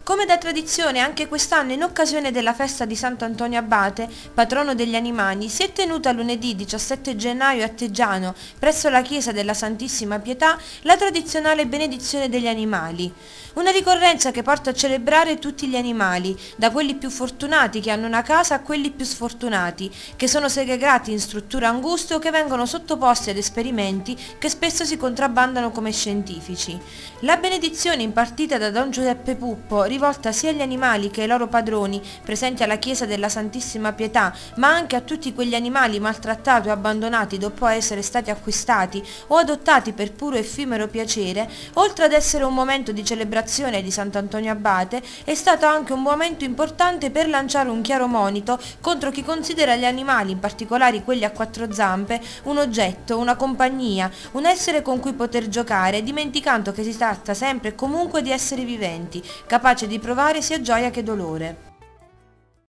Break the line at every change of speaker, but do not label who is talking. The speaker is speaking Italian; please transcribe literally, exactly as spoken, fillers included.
Come da tradizione, anche quest'anno, in occasione della festa di Sant'Antonio Abate, patrono degli animali, si è tenuta lunedì diciassette gennaio a Teggiano, presso la chiesa della Santissima Pietà, la tradizionale benedizione degli animali. Una ricorrenza che porta a celebrare tutti gli animali, da quelli più fortunati che hanno una casa a quelli più sfortunati, che sono segregati in strutture anguste o che vengono sottoposti ad esperimenti che spesso si contrabbandano come scientifici. La benedizione impartita da Don Giuseppe Puppo, rivolta sia agli animali che ai loro padroni, presenti alla chiesa della Santissima Pietà, ma anche a tutti quegli animali maltrattati o abbandonati dopo essere stati acquistati o adottati per puro effimero piacere, oltre ad essere un momento di celebrazione di Sant'Antonio Abate, è stato anche un momento importante per lanciare un chiaro monito contro chi considera gli animali, in particolare quelli a quattro zampe, un oggetto, una compagnia, un essere con cui poter giocare, dimenticando che si tratta sempre e comunque di esseri viventi, capaci di provare sia gioia che dolore.